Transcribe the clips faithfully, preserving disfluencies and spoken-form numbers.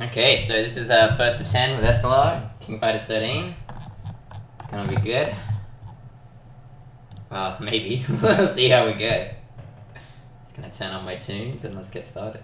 Okay, so this is uh, first to ten with Estelar, King Fighters thirteen. It's gonna be good. Well, maybe. Let's see how we go. Just gonna turn on my tunes and let's get started.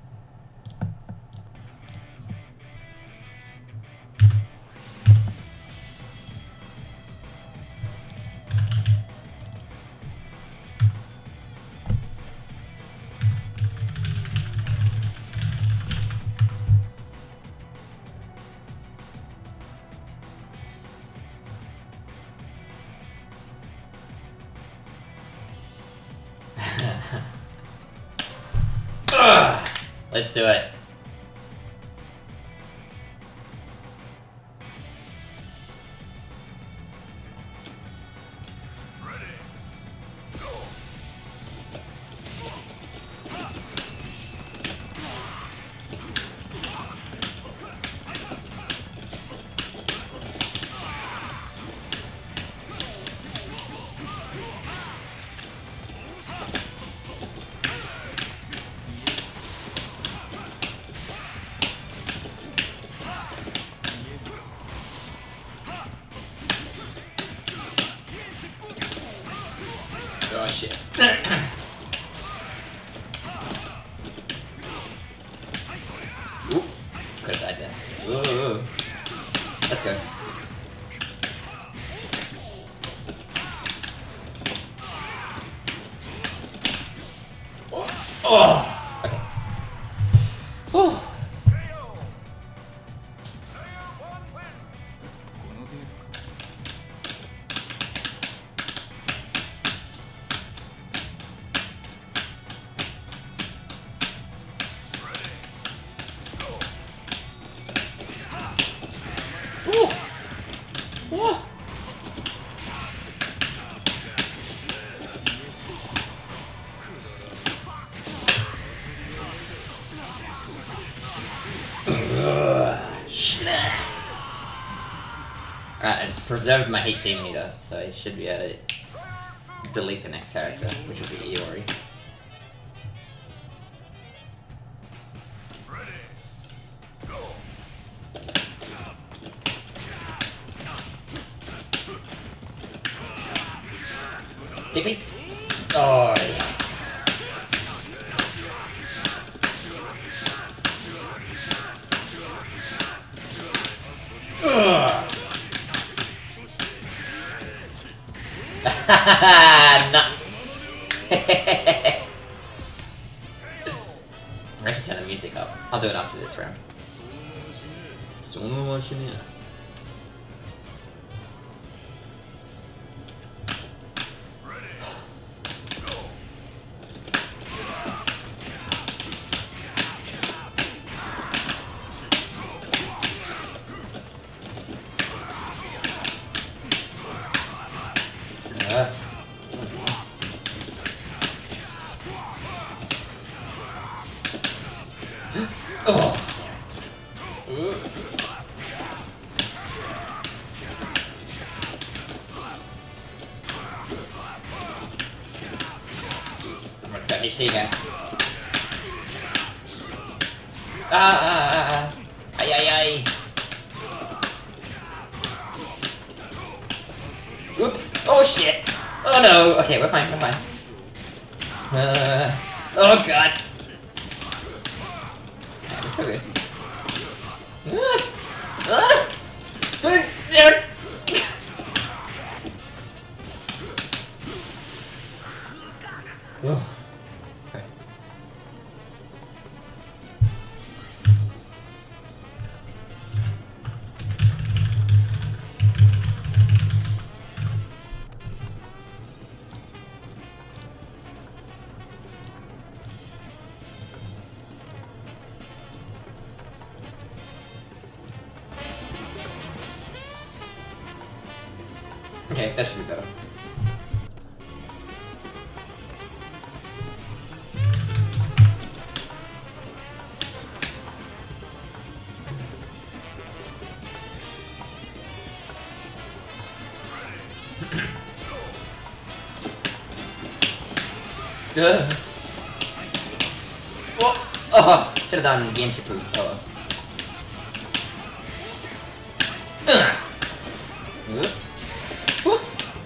Ugh, let's do it. Oh shit. Ooh, could have died there. Ooh. Let's go. Oh, oh. Okay. Whew. Whoa. Alright, I preserved my H C meter, so I should be able to delete the next character, which will be Iori. T P? Oh, yes. Ugh. No. I should turn the music up. I'll do it after this round. Uh. Oh. Ooh. Let's go H C again. Ah, ah, ah, ah. Ay, ay, ay. Oops. Oh shit. Oh no. Okay, we're fine, we're fine. Uh, oh god. Yeah, that's so good. Ah! Ah! There. Oh. Okay. Okay, that should be better. Ugh. Oh, oh, should have done game Shifu. Oh well. Uh. Uh.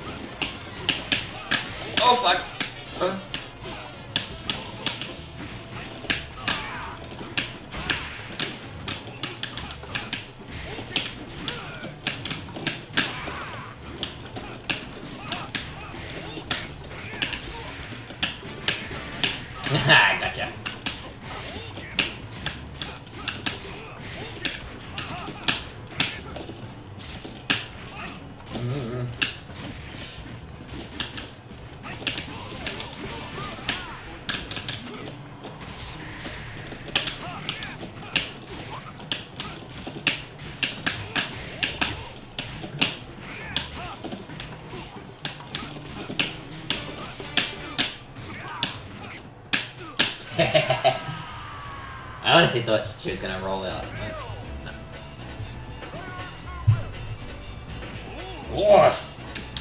Oh fuck. Uh. Haha, gotcha. Mm. I honestly thought she was gonna roll out. No. Yes!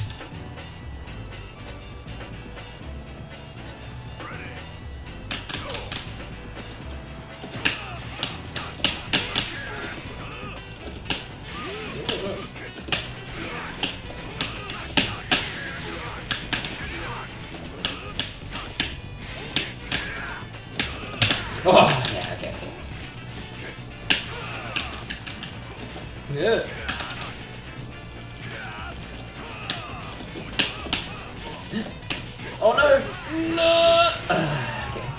Oh, yeah, okay. Yeah. Oh no! No! Uh, okay.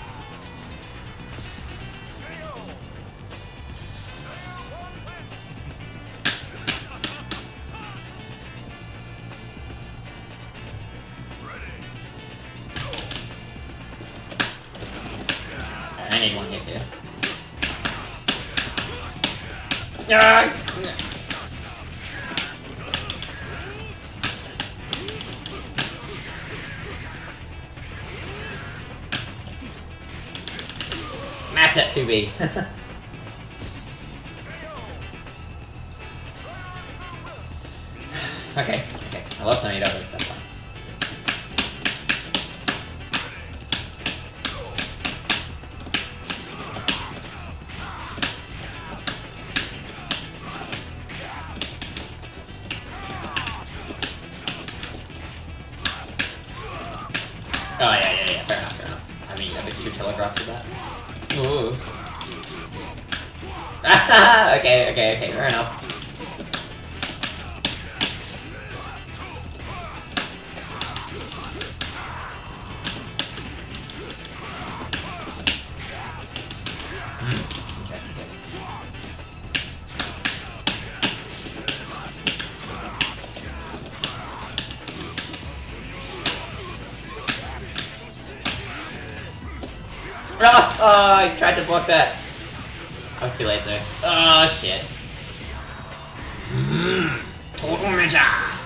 I need one hit here. Ah! Smash that two B. Okay, okay. I lost some eight others, that's fine. Oh yeah, yeah, yeah, fair enough, fair enough. I mean, a bit too telegraphed with that. Ooh. okay, okay, okay, fair enough. Mm, okay, okay. Oh, oh, I tried to block that. I was too late there. Oh, shit. Mm. Total Ninja!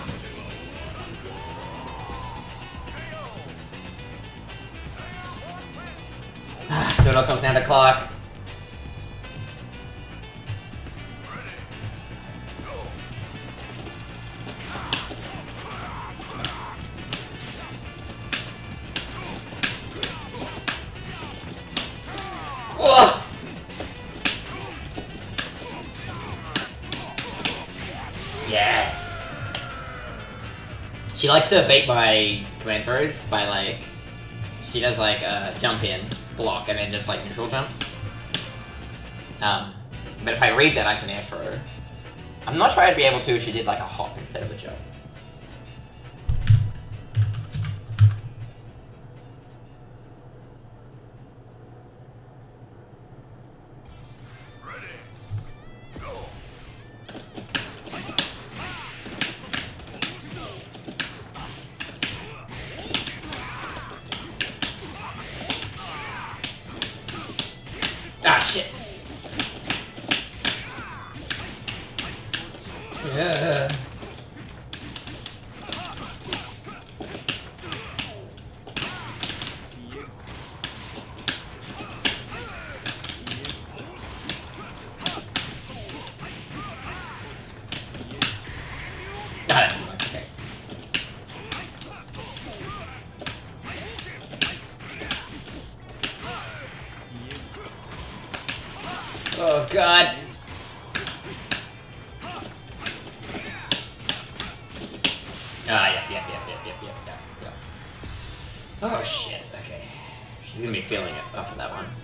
Ah, so it all comes down to clock. Whoa! Yes! She likes to bait my command throws by like... She does like a jump in, block, and then just like neutral jumps. Um, but if I read that, I can air throw. I'm not sure I'd be able to if she did like a hop instead of a jump. Ah, shit. Yeah. Got it. Okay. Oh god. Ah, yep, yep, yep, yep, yep, yep, yep, yep. Oh shit, okay. She's gonna be feeling it after that one.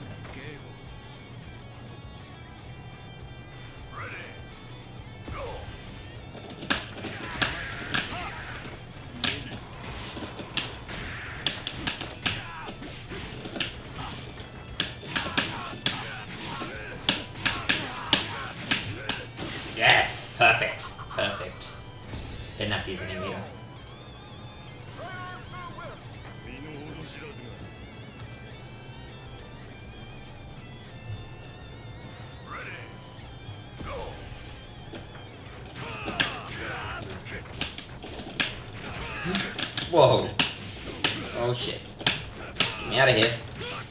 Yes! Perfect. Perfect. Didn't have to use any meter. Whoa. Oh shit. Get me out of here.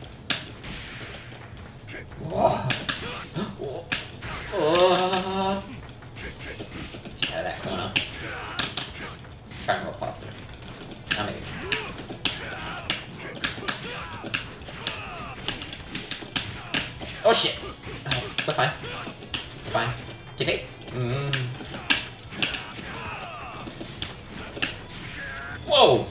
Whoa. Whoa. Oh. Get out of that corner. Try and roll past her. Oh, maybe. Oh shit! Oh, we're fine. We're fine. T P. Mm. Whoa!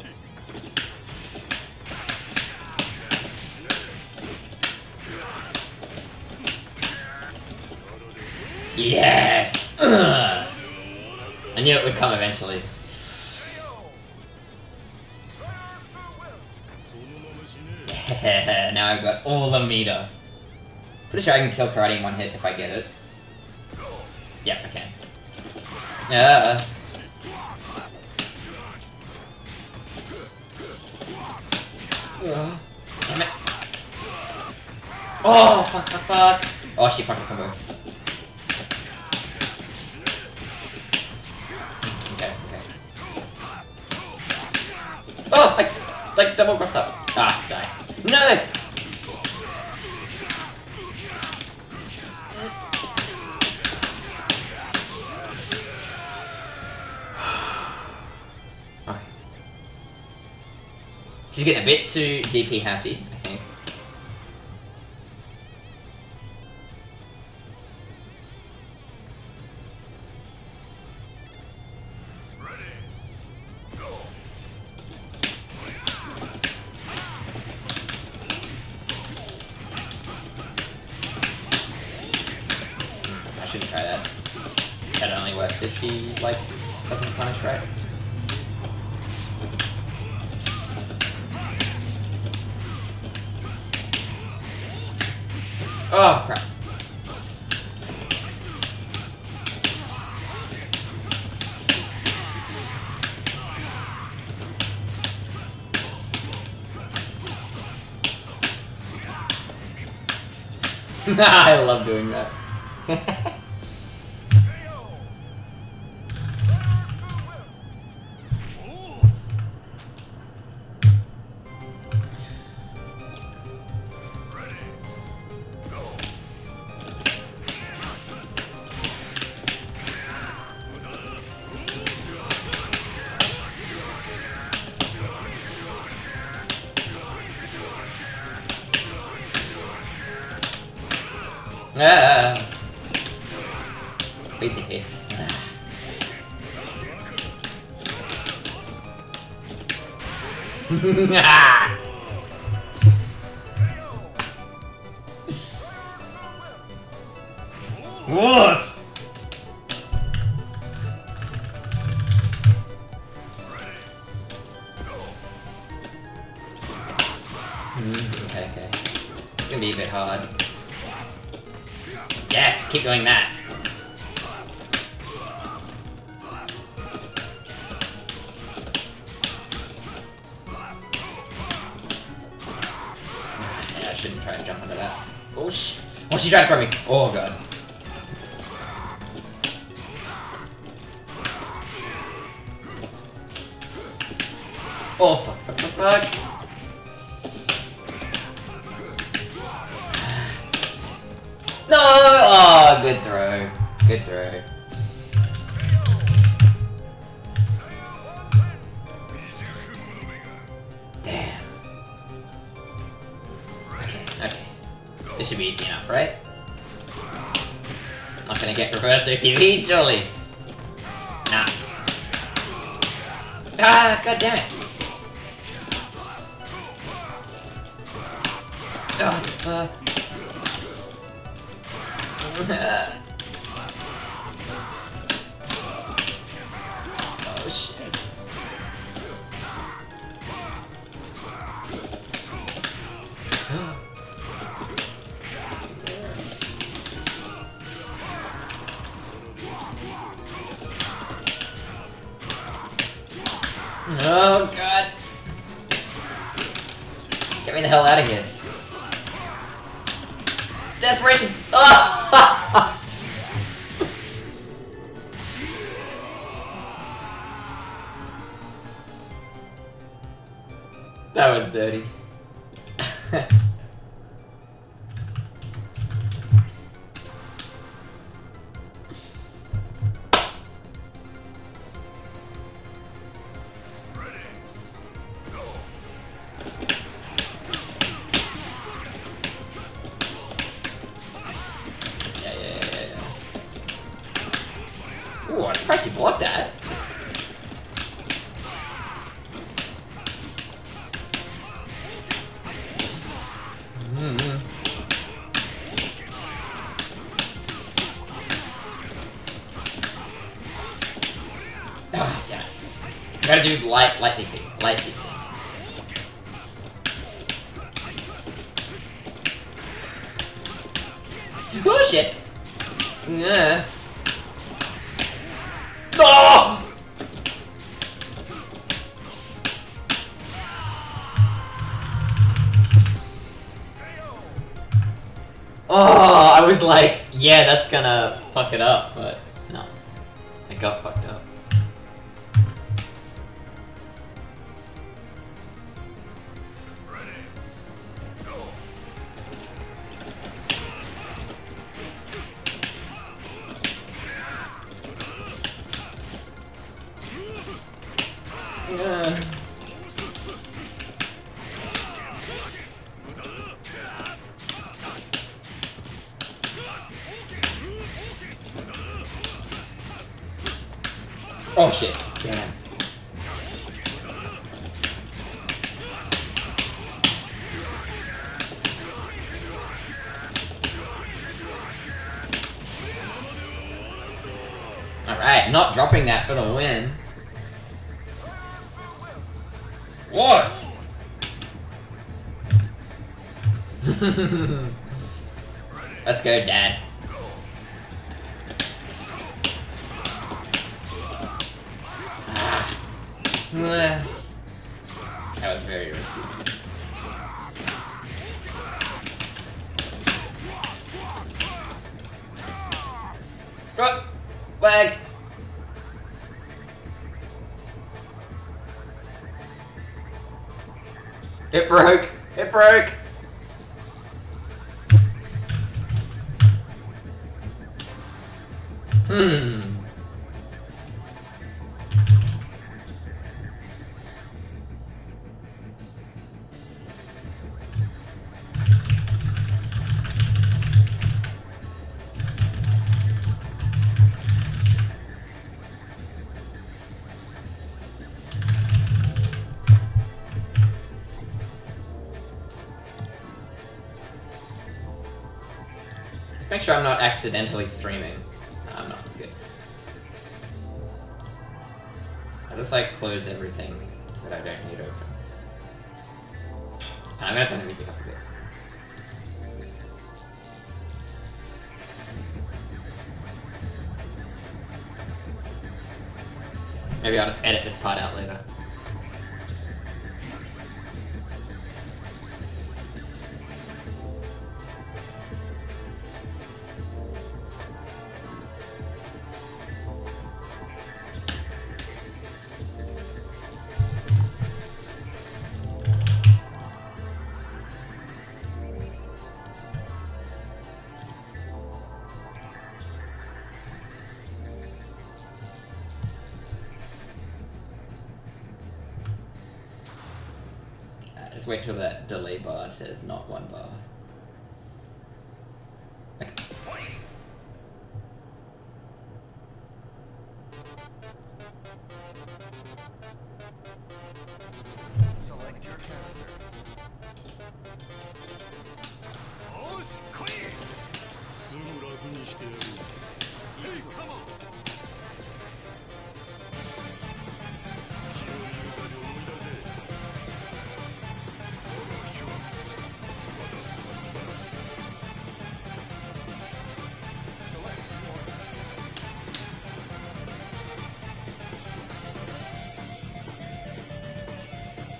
Yes! Ugh. I knew it would come eventually. Now I've got all the meter. Pretty sure I can kill Karate in one hit if I get it. Yep, I can. Uh. Uh, damn it. Oh, fuck, fuck, fuck. Oh, she fucking combo. Okay, okay. Oh, like, like double crossed up. Ah, die. No! Okay. She's getting a bit too D P happy, I think. I shouldn't try that. That only works if she, like, doesn't punish right. Oh, crap. I love doing that. Ah, basic hit. Ah. Wuss. Mm, okay, okay. It's gonna be a bit hard. Yes, keep doing that. Yeah, I shouldn't try and jump under that. Oh sh! Oh, she tried to throw me. Oh god. Oh fuck! Fuck! Fuck! Fuck! No! Oh, good throw. Good throw. Damn. Okay, okay. This should be easy enough, right? I'm not gonna get reverse O C V, surely. Nah. Ah, god damn it! Oh, fuck. Oh shit. Oh god. Get me the hell out of here. Desperation! Oh! That was dirty. Ooh, I'm surprised you blocked that. Mm-hmm. Ah, damn it. You gotta do light, lightning thing, lightning thing. Oh shit! Yeah. Oh! Oh, I was like, yeah, that's gonna fuck it up, but no. It got fucked up. Yeah. Oh shit. Damn. Alright, not dropping that for the win. What? Let's go, Dad. Ah. That was very risky. Oh, lag. It broke. It broke. Hmm. Just make sure I'm not accidentally streaming. No, I'm not good. I just like close everything that I don't need open. And I'm gonna turn the music up a bit. Maybe I'll just edit this part out later. Just wait till that delay bar says not one bar. Okay.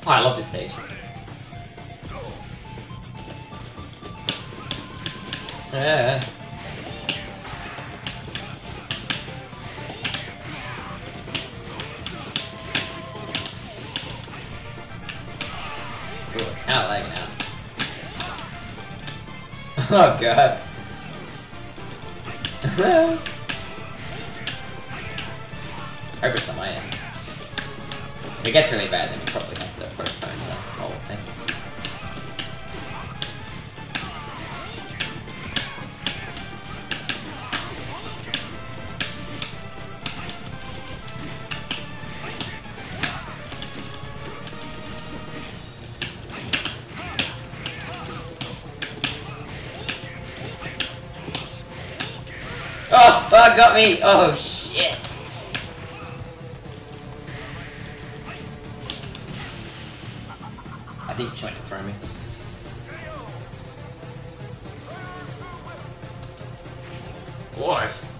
Oh, I love this stage. Yeah. Ooh, it's kind of lagging out. Oh god. Hope it's on my end. If it gets really bad, then you probably have to postpone the whole thing. Oh! Oh, got me! Oh, shit! I think you're trying to throw me. What?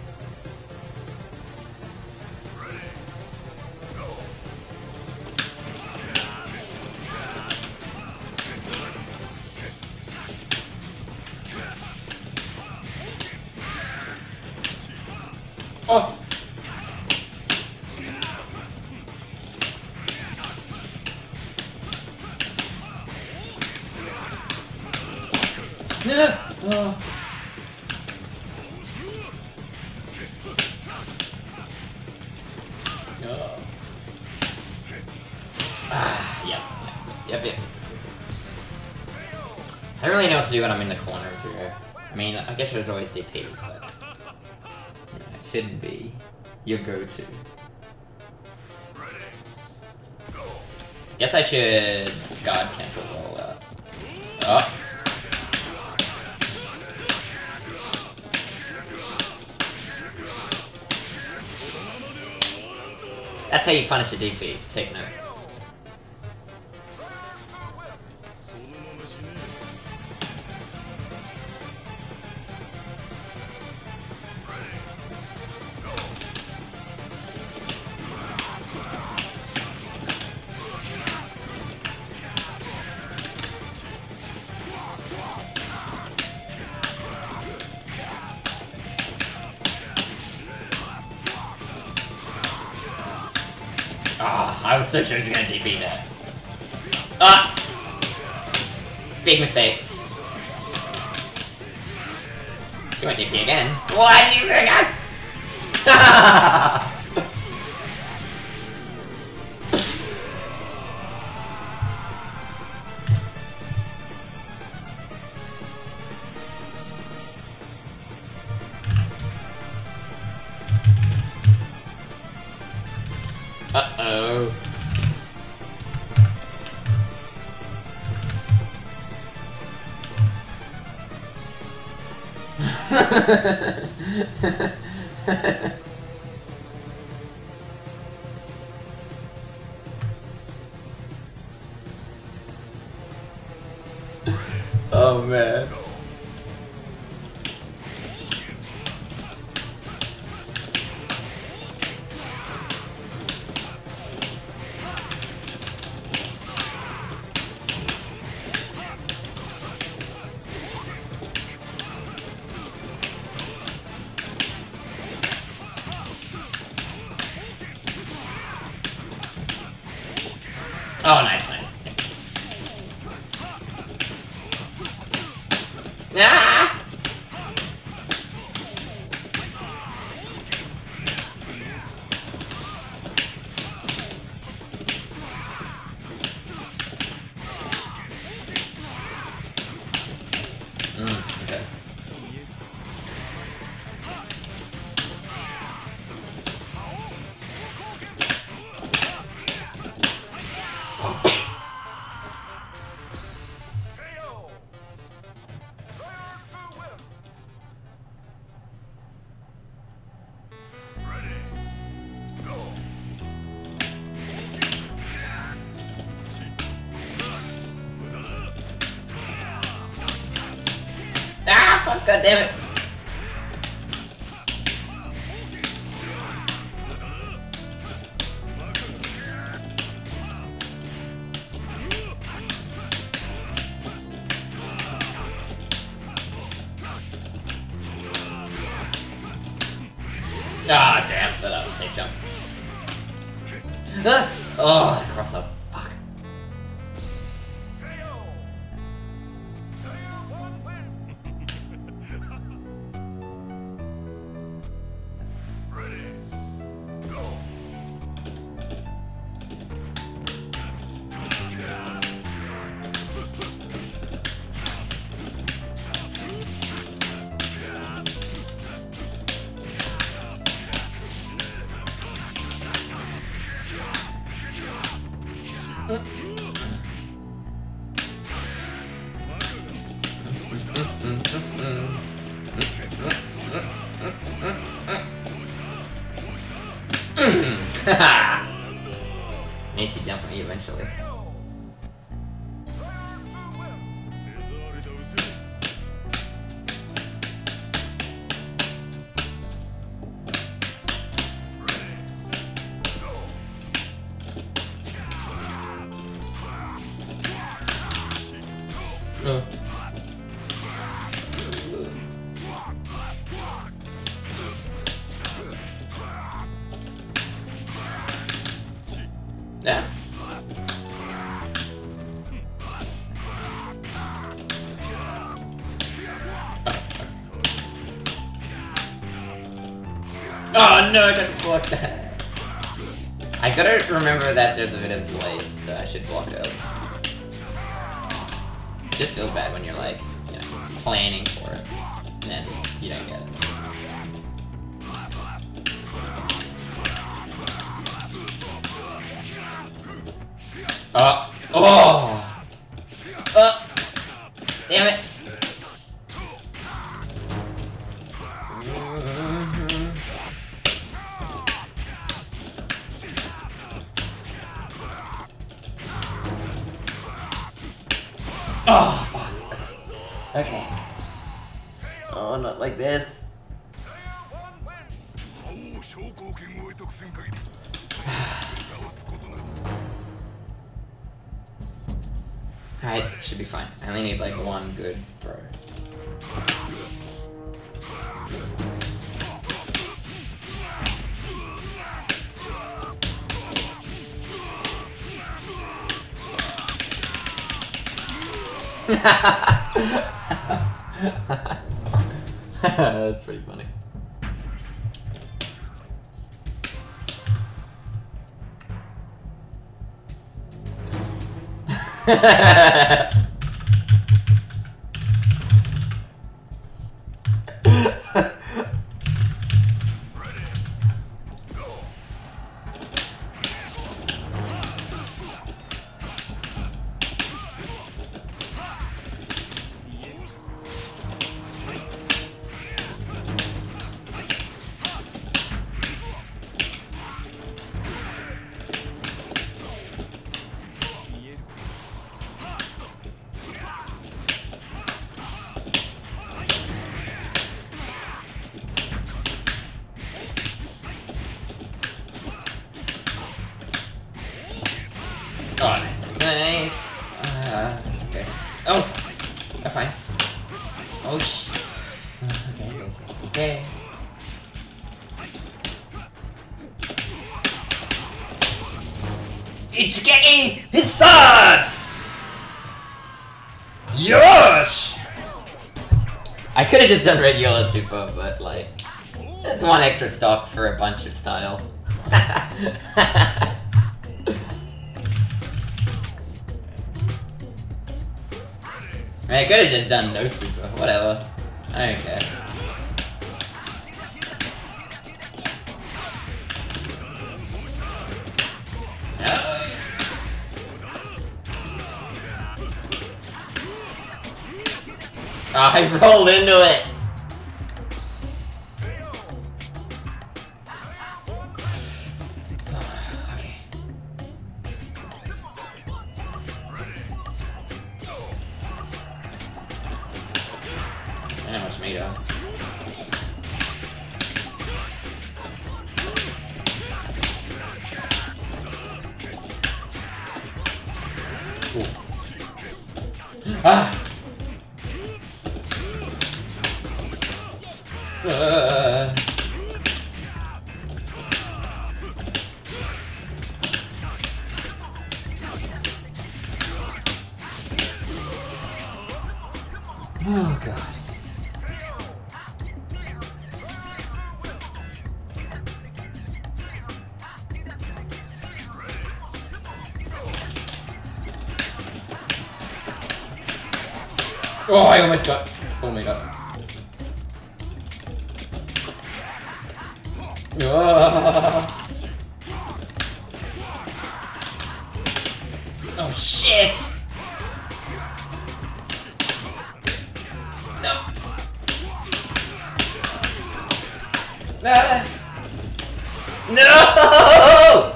Oh! No! Oh. No. Ah, yep, yep, yep. I don't really know what to do when I'm in the corner too. I mean, I guess there's always D P, but you know, it shouldn't be your go-to. Guess I should guard cancel roll out. Oh. That's how you punish a D P, take note. Ah, oh, I was so sure you were gonna D P that. Ah! Big mistake. You went D P again. Why did you bring up? Uh-oh. Oh man. Oh, nice, nice. Ah! Mm, okay. Ah, fuck, god damn it. Ah, damn, thought that was a safe jump. Ah! Oh, cross up. Fuck. Makes you jump on me eventually. Uh. Yeah. Oh no, I didn't block that. I gotta remember that there's a bit of delay, so I should block it. It just feels bad when you're like, you know, planning for it, and then you don't get it. Oh! Oh! Oh! Damn it! Oh, fuck. Okay. Oh, not like this. Alright, should be fine. I only need like one good throw. That's pretty funny. Oh, nice, nice. Uh, okay. Oh, I'm fine. Oh, sh. Okay, okay, okay. Ichigeki! This sucks! Yosh! I could have just done Red Yellow Super, but like, that's one extra stock for a bunch of style. I mean, I could have just done no super, whatever. I don't care. Oh, I rolled into it! I know it's made of. Ah! Uh. Oh, I almost got full me up. Oh. Oh shit! No. Ah. No!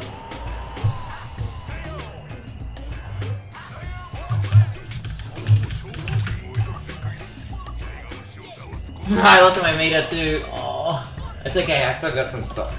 I lost my Meta too. Oh, it's okay. I still got some stuff.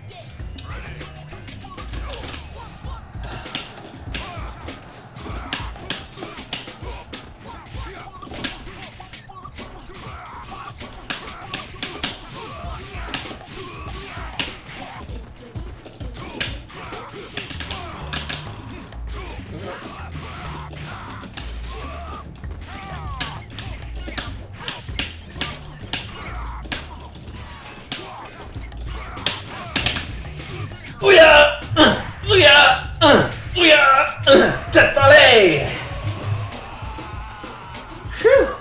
Booyah! Uh, booyah! Uh, booyah! Uh, Détale! Whew!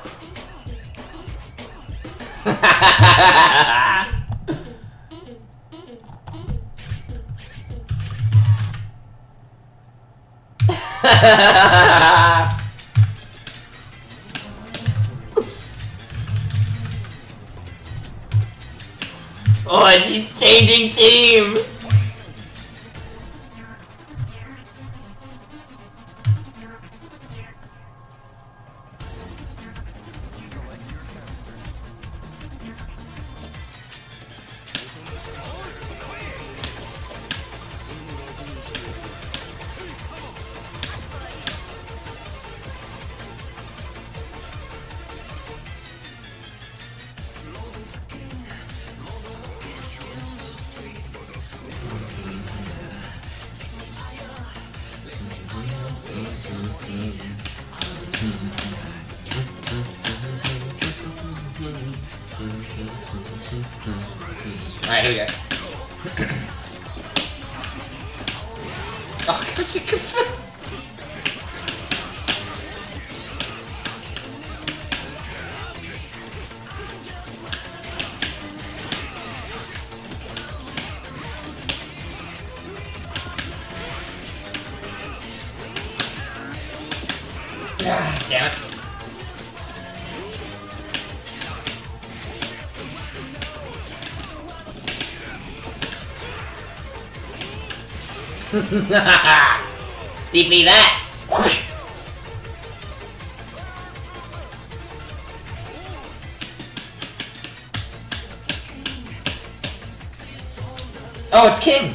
Oh, she's changing team! Alright, here we go. Oh, God, you can feel. Ah, damn it. Beat me that! Oh, it's Kim!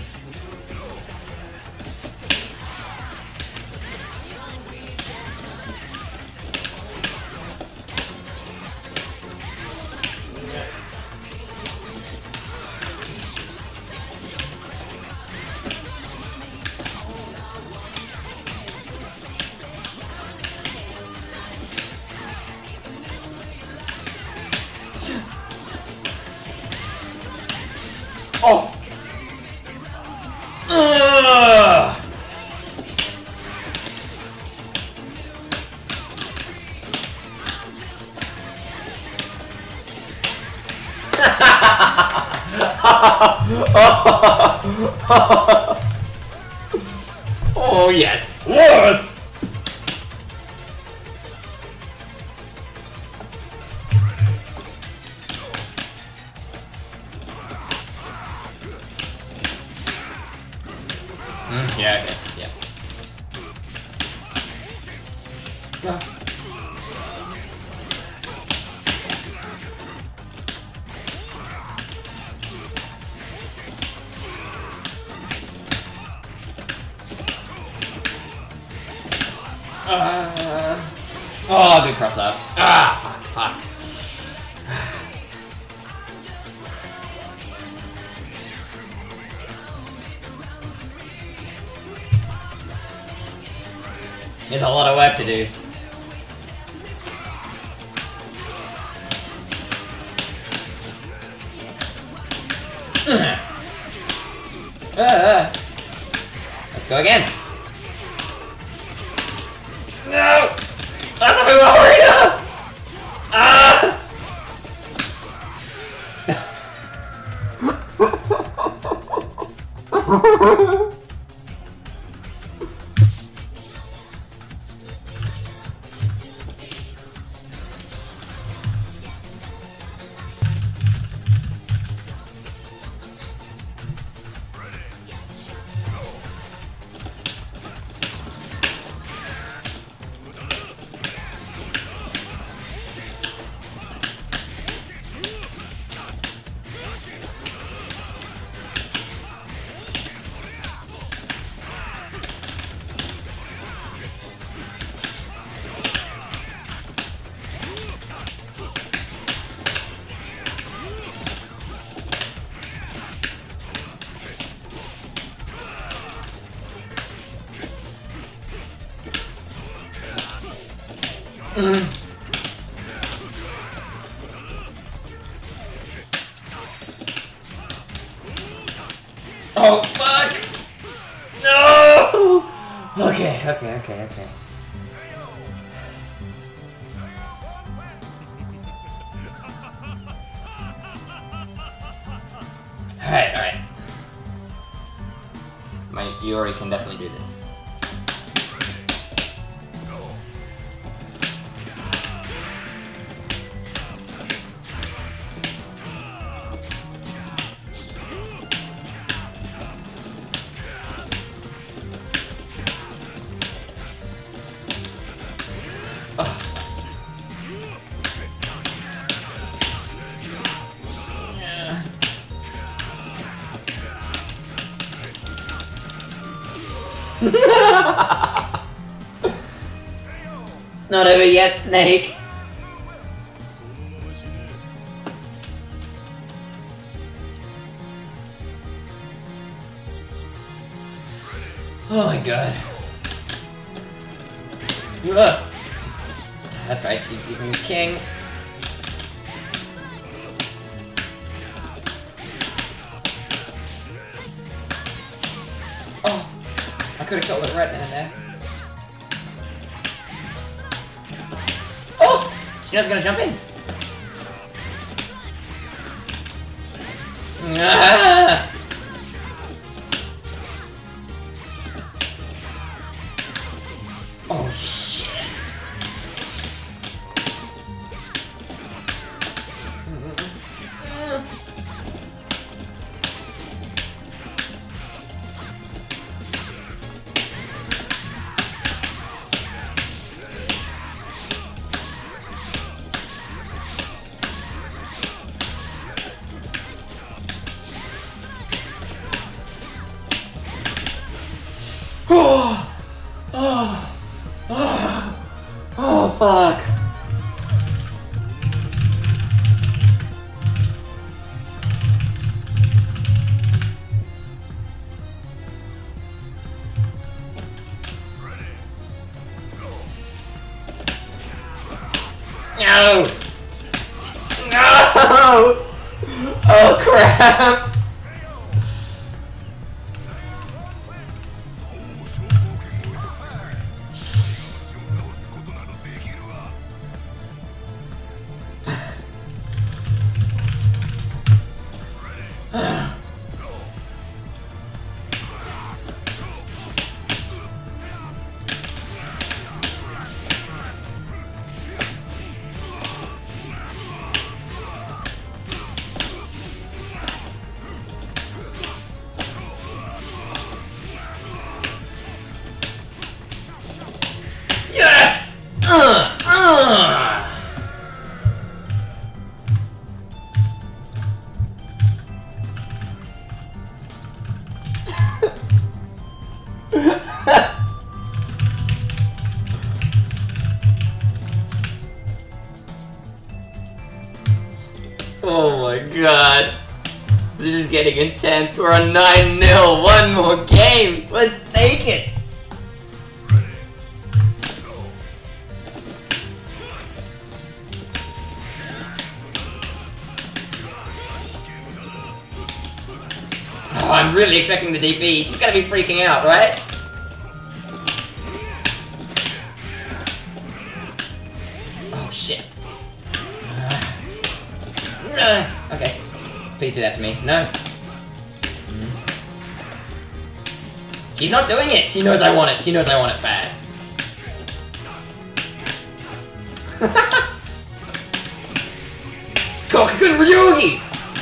Oh! Ugh. Oh yes, yes. Mm, yeah, okay, yeah. Ah. Uh, oh, good cross up. Ah, fuck, fuck. There's a lot of work to do. uh, let's go again. No! That's a Marina! Mm. Oh fuck! No! Okay, okay, okay, okay. Alright, alright. My Yuri can definitely do this. It's not over yet, Snake. Oh my god. Ugh. That's right, she's even king. Oh, I could have killed it right then and there. Oh! She knows I'm gonna jump in. Ah! Oh shit. Oh, oh, oh, oh, fuck. No! No! Oh crap! Yes! Uh, uh. Oh my god. This is getting intense. We're on nine nil. One more game. Let's take it. Oh, I'm really expecting the D P. She's gonna be freaking out, right? Oh shit. Uh, uh, okay. Please do that to me. No. Mm. She's not doing it! She knows I want it. She knows I want it bad. Kokakun Ryugi!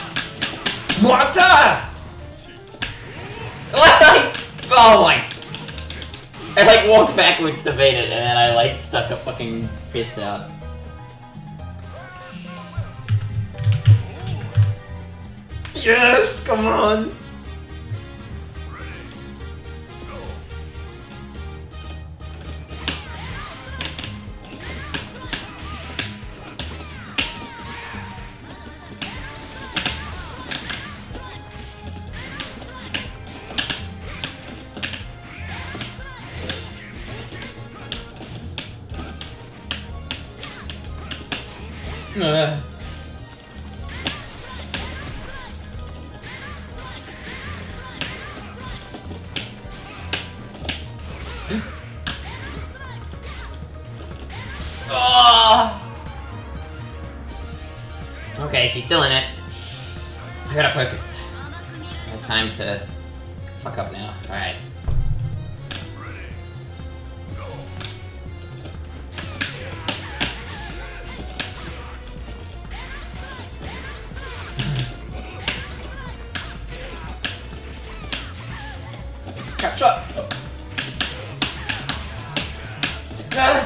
Wata! Oh my... I like walked backwards to bait it, and then I like stuck a fucking fist out. Yes! Come on! Uh. Oh. Okay, she's still in it. I gotta focus. No time to fuck up now. Alright. Cap shot! Oh. Ah.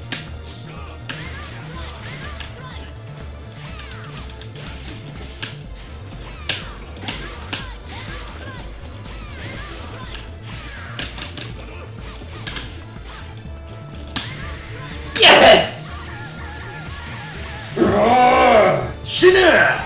Yes! Shina!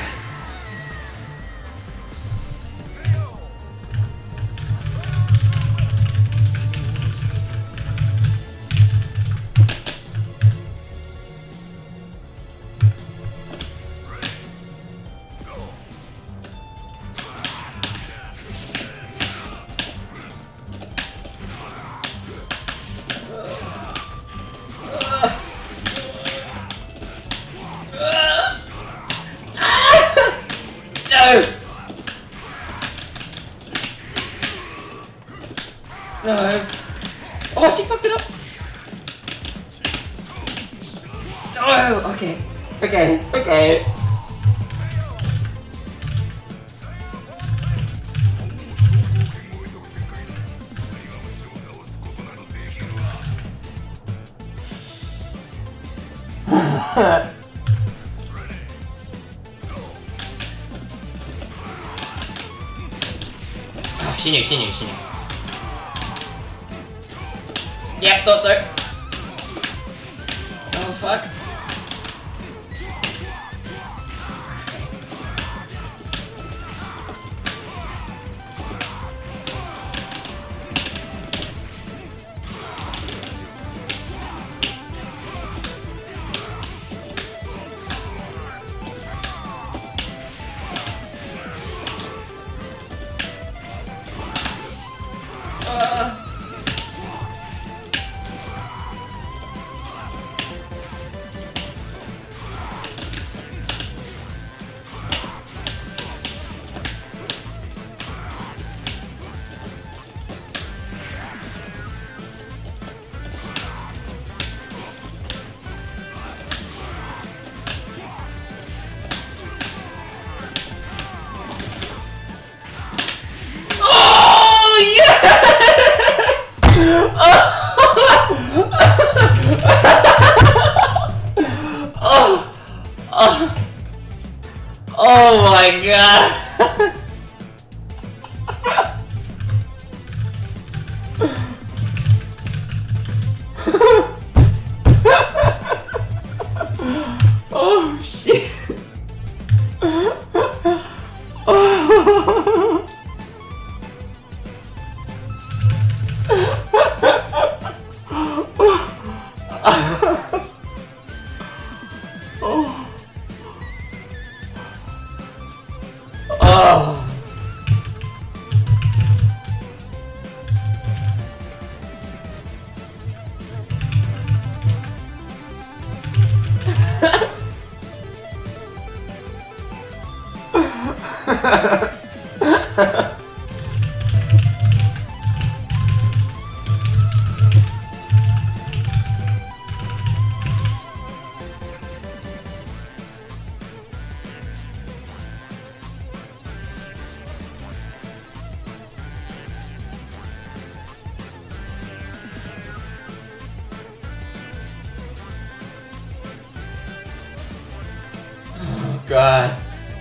No! Oh, she fucked it up! Oh, okay. Okay, okay. Oh, she knew, she knew, she knew. Yep, thought so. Oh fuck. Oh my god! Oh shit! Oh. Oh. Oh. Oh god.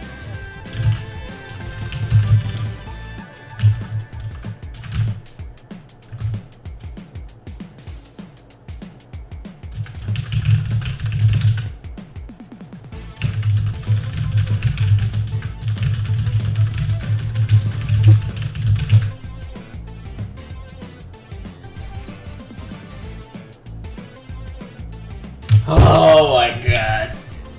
Oh my god.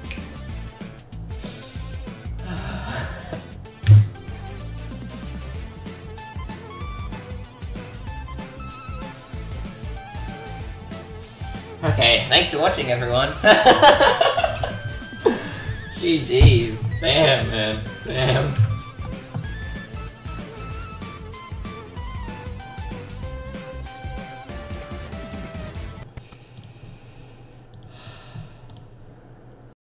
Okay, thanks for watching, everyone. G G's. Damn, man. Damn.